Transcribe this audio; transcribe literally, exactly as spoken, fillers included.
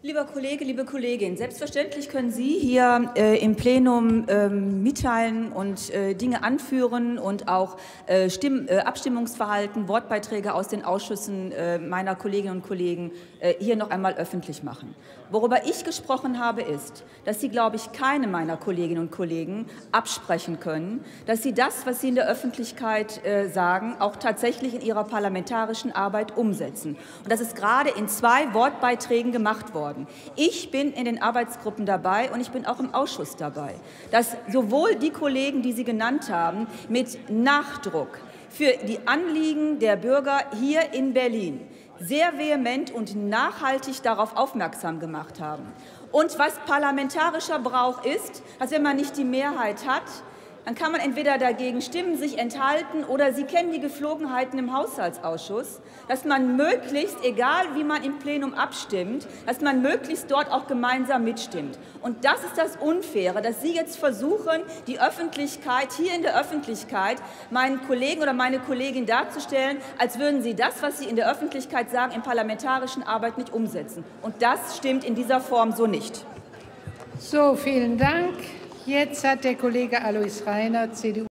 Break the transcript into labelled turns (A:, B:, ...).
A: Lieber Kollege, liebe Kollegin, selbstverständlich können Sie hier äh, im Plenum ähm, mitteilen und äh, Dinge anführen und auch äh, Stimm, äh, Abstimmungsverhalten, Wortbeiträge aus den Ausschüssen äh, meiner Kolleginnen und Kollegen äh, hier noch einmal öffentlich machen. Worüber ich gesprochen habe, ist, dass Sie, glaube ich, keine meiner Kolleginnen und Kollegen absprechen können, dass Sie das, was Sie in der Öffentlichkeit äh, sagen, auch tatsächlich in Ihrer parlamentarischen Arbeit umsetzen. Und das ist gerade in zwei Wortbeiträgen gemacht worden. Ich bin in den Arbeitsgruppen dabei und ich bin auch im Ausschuss dabei, dass sowohl die Kollegen, die Sie genannt haben, mit Nachdruck für die Anliegen der Bürger hier in Berlin sehr vehement und nachhaltig darauf aufmerksam gemacht haben. Und was parlamentarischer Brauch ist, dass wenn man nicht die Mehrheit hat, dann kann man entweder dagegen stimmen, sich enthalten, oder Sie kennen die Geflogenheiten im Haushaltsausschuss, dass man möglichst, egal wie man im Plenum abstimmt, dass man möglichst dort auch gemeinsam mitstimmt. Und das ist das Unfaire, dass Sie jetzt versuchen, die Öffentlichkeit, hier in der Öffentlichkeit, meinen Kollegen oder meine Kollegin darzustellen, als würden Sie das, was Sie in der Öffentlichkeit sagen, in parlamentarischen Arbeit nicht umsetzen. Und das stimmt in dieser Form so nicht.
B: So, vielen Dank. Jetzt hat der Kollege Alois Rainer, C D U.